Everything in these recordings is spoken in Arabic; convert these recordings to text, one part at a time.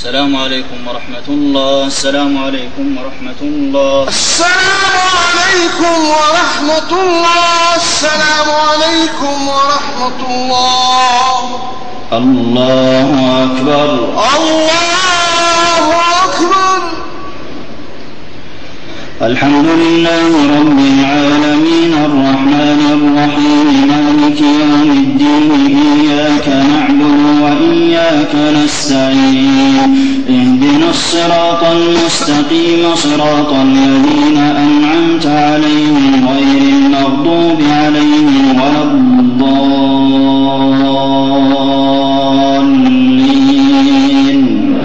السلام عليكم ورحمة الله. السلام عليكم ورحمة الله. السلام عليكم ورحمة الله. السلام عليكم ورحمة الله. الله أكبر. الله أكبر. الحمد لله رب العالمين الرحمن الرحيم مالك يوم الدين إياك نعبد وإياك نستعين اهدنا الصراط المستقيم صراط الذين أنعمت عليهم غير المغضوب عليهم ولا الضالين.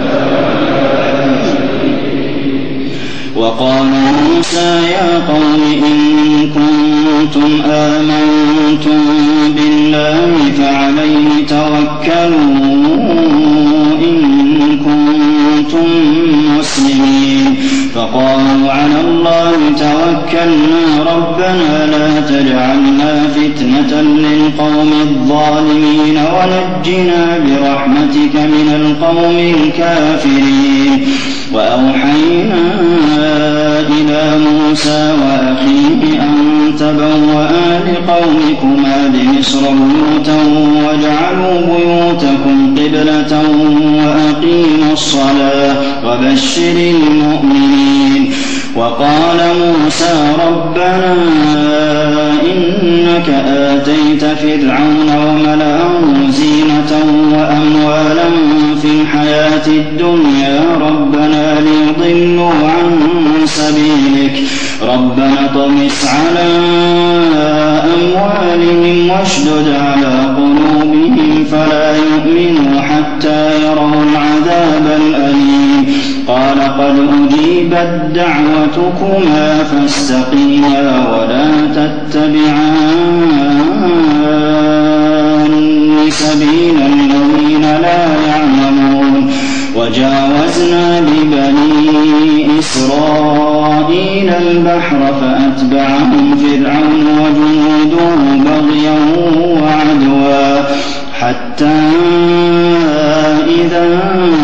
وقال موسى يا قوم إن كنتم آمنتم بالله فعليه توكلوا إن كنتم مسلمين. فقالوا على الله توكلنا ربنا لا تجعلنا فتنة للقوم الظالمين ونجنا برحمتك من القوم الكافرين. وأوحينا إلى موسى وأخيه أن تبوأ لقومكما بمصر بيوتا واجعلوا بيوتكم قبلة وأقيموا الصلاة وبشر المؤمنين. وقال موسى ربنا إنك آتيت فرعون وملأه زينة وأموالا في الحياة الدنيا ربنا ليضلوا عن سبيلك ربنا طمس على أموالهم واشدد على قلوبهم فلا يؤمنوا حتى يروا العذاب الأليم. قال قد أجيبت دعوتكما فاستقيما ولا تتبعان سبيل الذين لا يعلمون. وجاوزنا ببني إسرائيل البحر فأتبعهم فرعون وجنوده بغيا وعدوا حتى إذا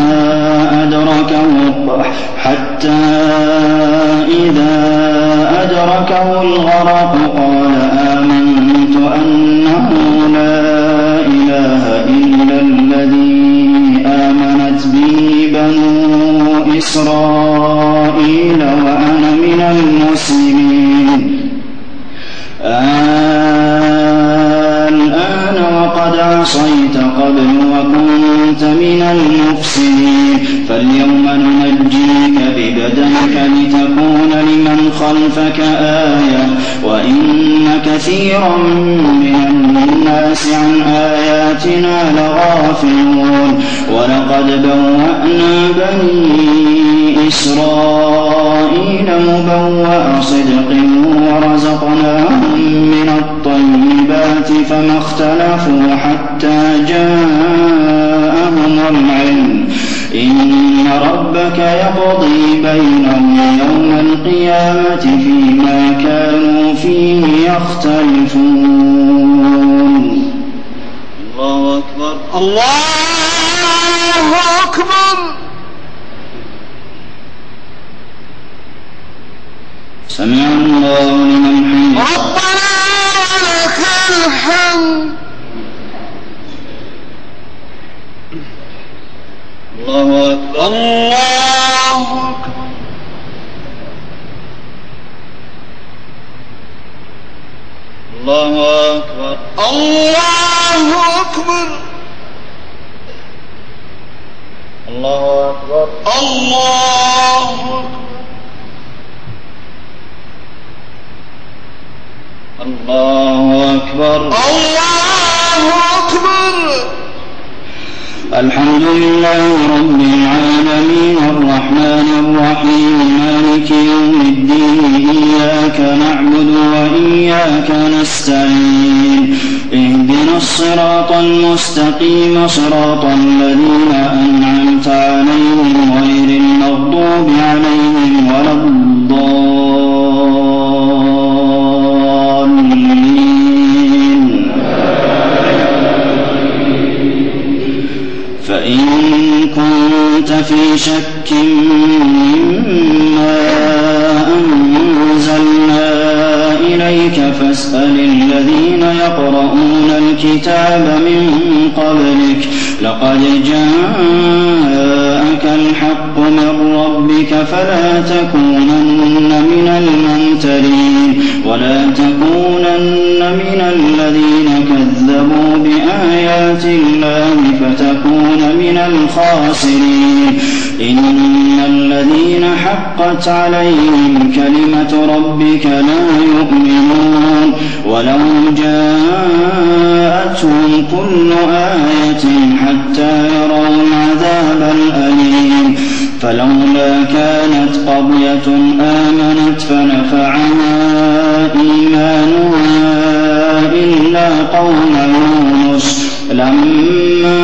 أدركه الغرق قال آمنت أنه لا إله إلا الذي آمنت به بنو إسرائيل وأنا من المسلمين. الآن وقد عصيت قبل وكنت من المفسدين. فاليوم ننجيك ببدنك لتكون لمن خلفك آية وإن كثيرا من الناس عن آياتنا لغافلون. ولقد بوأنا بني إسرائيل مبوأ صدق ورزقناهم من الطيبات فما اختلفوا حتى جاءهم العلم إن ربك يقضي بينهم يوم القيامة فيما كانوا فيه يختلفون. الله أكبر. الله أكبر. سمع الله لمن حمده. ربنا ولك الحمد. الله أكبر. الله أكبر. الله أكبر. الله أكبر. الله أكبر. الله أكبر. الله أكبر. الله أكبر. الحمد لله رب العالمين الرحمن الرحيم مالك يوم الدين إياك نعبد وإياك نستعين اهدنا الصراط المستقيم صراط الذين أنعمت عليهم غير المغضوب عليهم ولا الضالين. فإن كنت في شك مما أنزلنا إليك فاسأل الذين يقرؤون الكتاب من قبلك لقد جاءك الحق من ربك فلا تكونن من الممترين ولا تكونن من الذين كذبوا بآيات الله فتكون من الخاسرين إن الذين حقت عليهم كلمة ربك لا يؤمنون ولو جاءتهم كل آية حتى يروا العذاب الأليم فلولا كانت قرية آمنت فنفعها إيمانها إلا قوم يونس لما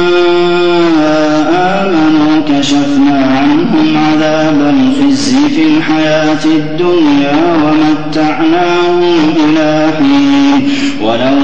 آمنوا كشفنا عنهم عذاب الخزي في الحياة الدنيا ومتعناهم إلى حين ولو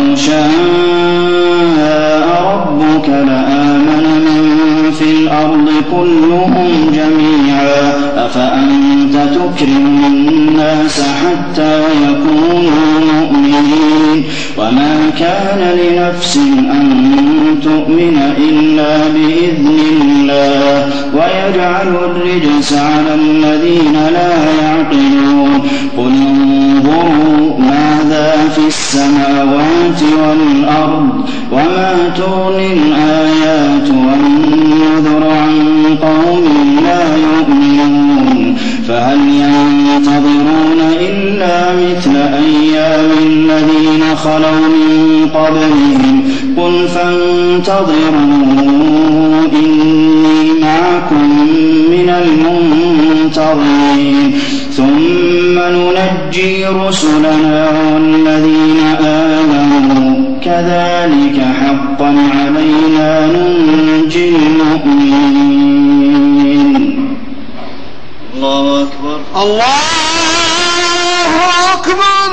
شاء ربك لآمن من في الأرض كلهم جميعا أفأنت تكرم الناس حتى يكونوا مؤمنين وما كان لنفس أن تؤمن إلا بإذن الله ويجعل الرجس على الذين لا يعقلون قل انظروا ماذا في السماوات والأرض وما تغني الآيات والنذر عن قوم لا يؤمنون فهل ينتظرون إلا مثل أيام الذين خلوا من قبلهم قل فانتظروا إني معكم من المنتظرين ثم ننجي رسلنا والذين آمنوا كذلك حقا علينا ننجي المؤمنين الله أكبر الله أكبر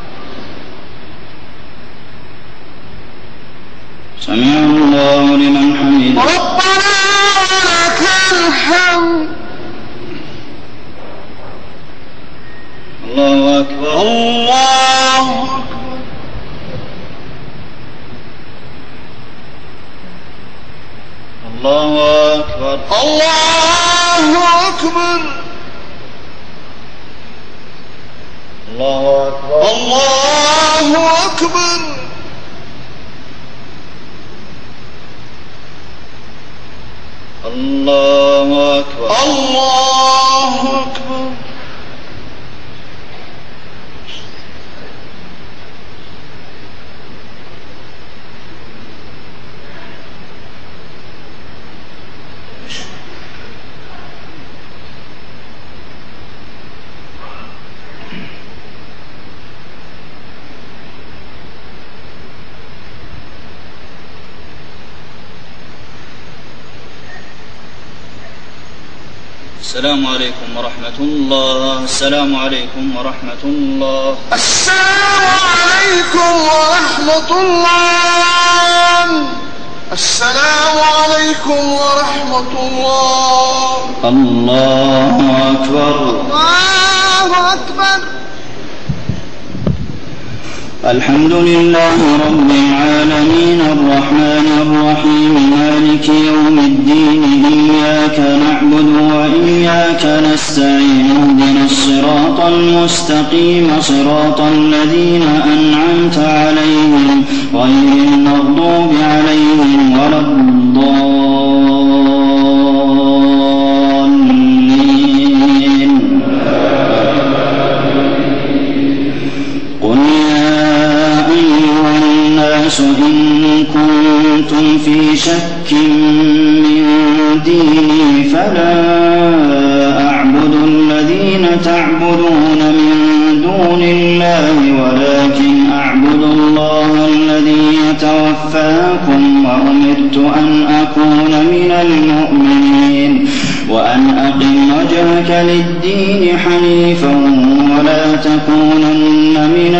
سمع الله لمن حمده ربنا ولك الحمد الله أكبر الله الله أكبر الله أكبر الله أكبر الله أكبر الله أكبر الله أكبر السلام عليكم ورحمة الله السلام عليكم ورحمة الله السلام عليكم ورحمة الله السلام عليكم ورحمة الله الله أكبر الله أكبر الحمد لله رب العالمين الرحمن الرحيم مالك يوم الدين إياك نعبد وإياك نستعين اهدنا الصراط المستقيم صراط الذين أنعمت عليهم غير المغضوب عليهم ولا الضالين قل يا أيها الناس إن كنتم في شك من ديني فلا أعبد الذين تعبدون من دون الله ولكن أعبد الله الذي يتوفاكم وأمرت أن أكون من المؤمنين وأن أقم وجهك للدين حنيفا ولا تكونن من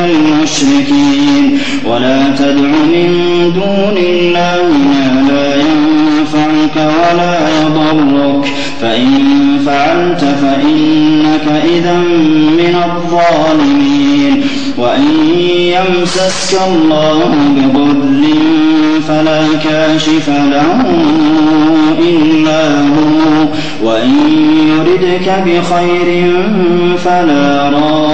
المشركين ولا تدع من دون الله ما لا ينفعك ينفعك ولا يضرك، فإن فعلت فإنك إذا من الظالمين. وإن يمسسك الله بضر فلا كاشف له إلا هو، وإن يردك بخير فلا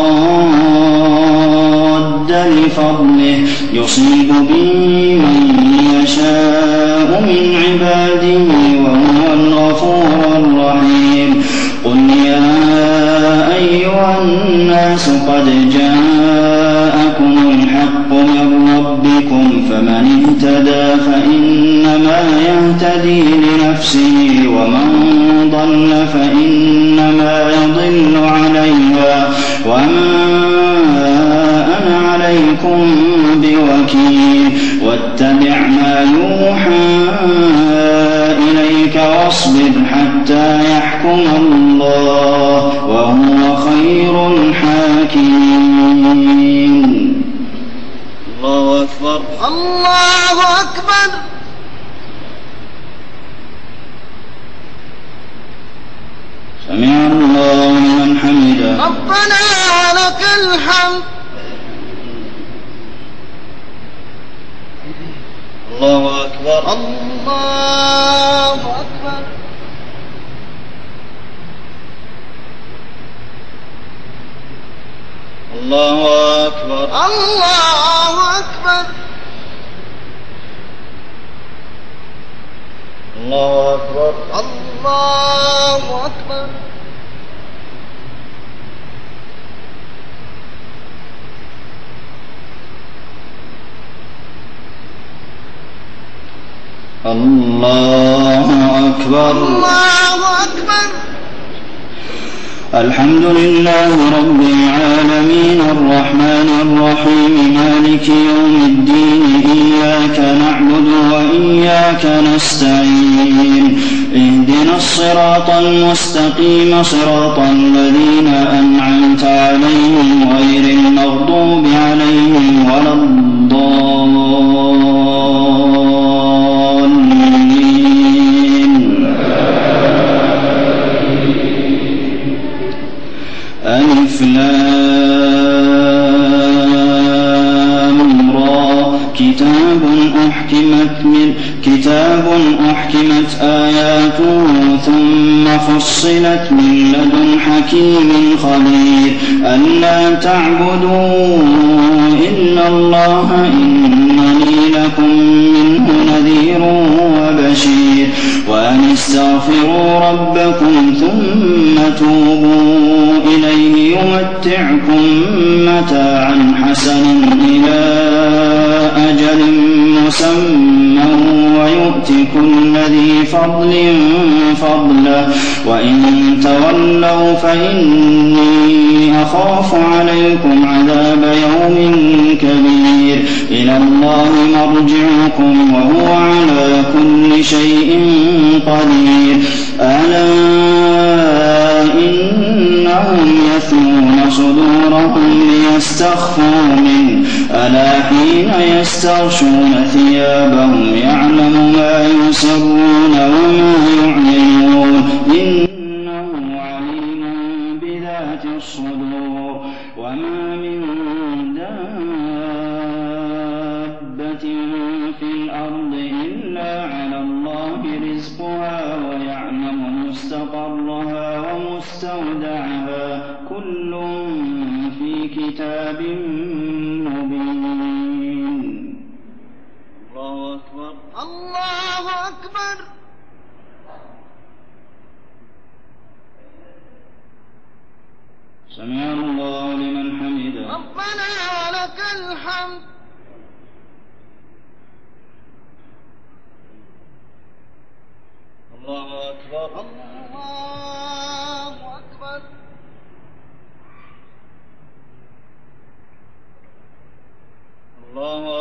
راد لفضله يصيب به من يشاء من عباده وهو الغفور الرحيم. قل يا أيها الناس قد جاءكم الحق من ربكم، فمن اهتدى فإنما يهتدي لنفسه، ومن ضل فإنما يضل عليها، وما أنا عليكم بوكيل. واتبع ما يوحى إليك واصبر حتى يحكم الله وهو خير الحاكمين. الله أكبر. الله أكبر. سمع الله لمن حمده. ربنا ولك الحمد. الله أكبر. الله أكبر. الله أكبر. الله أكبر. الله أكبر. الله أكبر. الله أكبر. الله أكبر. الحمد لله رب العالمين الرحمن الرحيم مالك يوم الدين إياك نعبد وإياك نستعين اهدنا الصراط المستقيم صراط الذين أنعمت عليهم غير المغضوب عليهم ولا الضالين. ألف لام را كتاب أحكمت آياته ثم فصلت من لدن حكيم خبير ألا تعبدوا إلا الله إنني لكم منه نذير وبشير. وأن استغفروا ربكم ثم توبوا إليه يمتعكم متاعا حسنا إلى أجل مسمى ويؤت كل ذي فضل فضله، وإن تولوا فإني أخاف عليكم عذاب يوم كبير. إلى الله مرجعكم وهو على كل شيء قدير. ألا إنهم يثنون صدورهم ليستخفوا منه، ألا حين يستغشون ثيابهم يعلم ما يسرون وما يعلنون إنه عليم بذات الصدور. وما من دابة في الأرض إلا على الله رزقها ويعلم مستقرها ومستودعها كل في كتاب مبين. الله أكبر. الله أكبر. سمع الله لمن حمده. ربنا ولك الحمد. الله أكبر. الله أكبر. الله